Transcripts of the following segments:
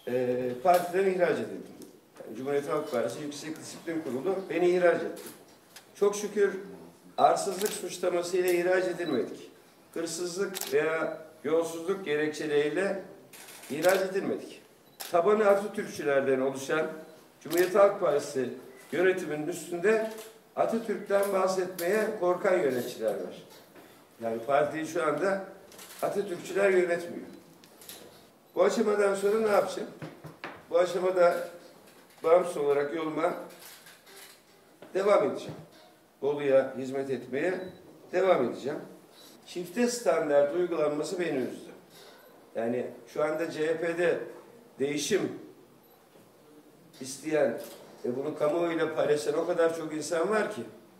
partiden ihraç edildim. Yani Cumhuriyet Halk Partisi Yüksek Disiplin Kurulu beni ihraç etti. Çok şükür arsızlık suçlamasıyla ihraç edilmedik. Hırsızlık veya yolsuzluk gerekçeleriyle ihraç edilmedik. Tabanı Atatürkçülerden oluşan Cumhuriyet Halk Partisi yönetiminin üstünde Atatürk'ten bahsetmeye korkan yöneticiler var. Yani partiyi şu anda Atatürkçüler yönetmiyor. Bu aşamadan sonra ne yapacağım? Bu aşamada bağımsız olarak yoluma devam edeceğim. Bolu'ya hizmet etmeye devam edeceğim. Çifte standart uygulanması beni üzdü. Yani şu anda CHP'de değişim isteyen ve bunu kamuoyuyla paylaşan o kadar çok insan var ki.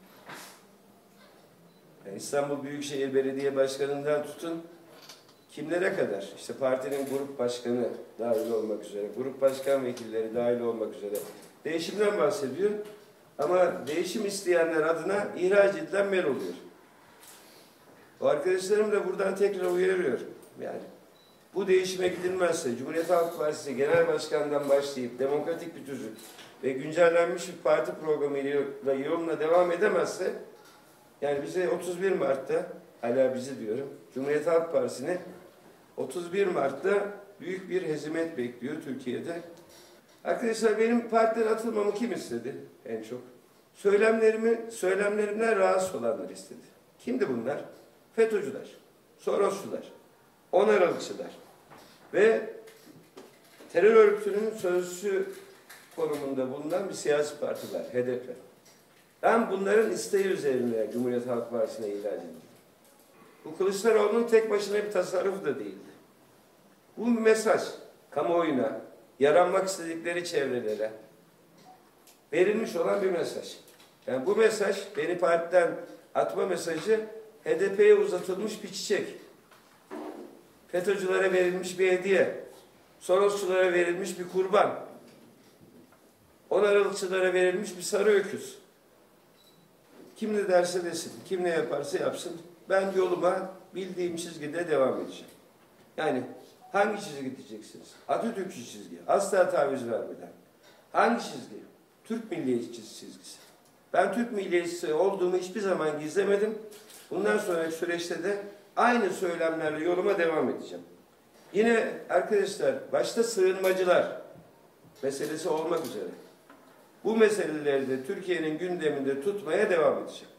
Yani İstanbul Büyükşehir Belediye Başkanı'ndan tutun kimlere kadar? İşte partinin grup başkanı dahil olmak üzere, grup başkan vekilleri dahil olmak üzere değişimden bahsediyor. Ama değişim isteyenler adına ihraç edilen ben oluyor. O arkadaşlarım da buradan tekrar uyarıyor. Yani bu değişime gidilmezse, Cumhuriyet Halk Partisi Genel Başkan'dan başlayıp demokratik bir tüzük ve güncellenmiş bir parti programıyla yoluna devam edemezse, yani bize 31 Mart'ta, hala bizi diyorum, Cumhuriyet Halk Partisi'ni 31 Mart'ta büyük bir hezimet bekliyor Türkiye'de. Arkadaşlar benim partiden atılmamı kim istedi en çok? Söylemlerimden rahatsız olanlar istedi. Kimdi bunlar? FETÖ'cüler, Sorosçular, 10 Aralıkçılar ve terör örgütünün sözcüsü konumunda bulunan bir siyasi partiler, HDP. Ben bunların isteği üzerine Cumhuriyet Halk Partisi'ne ihraç edildim. Bu Kılıçdaroğlu'nun tek başına bir tasarrufu da değildi. Bu bir mesaj kamuoyuna, yaranmak istedikleri çevrelere verilmiş olan bir mesaj. Yani bu mesaj, beni partiden atma mesajı, HDP'ye uzatılmış bir çiçek. FETÖ'cülere verilmiş bir hediye. Sorosçulara verilmiş bir kurban. 10 Aralıkçılara verilmiş bir sarı öküz. Kim ne derse desin, kim ne yaparsa yapsın, ben yoluma bildiğim çizgide devam edeceğim. Yani hangi çizgi diyeceksiniz? Atatürkçü çizgi, asla taviz vermeden. Hangi çizgi? Türk milliyetçisi çizgisi. Ben Türk milliyetçisi olduğumu hiçbir zaman gizlemedim. Bundan sonraki süreçte de aynı söylemlerle yoluma devam edeceğim. Yine arkadaşlar, başta sığınmacılar meselesi olmak üzere bu meseleleri de Türkiye'nin gündeminde tutmaya devam edeceğim.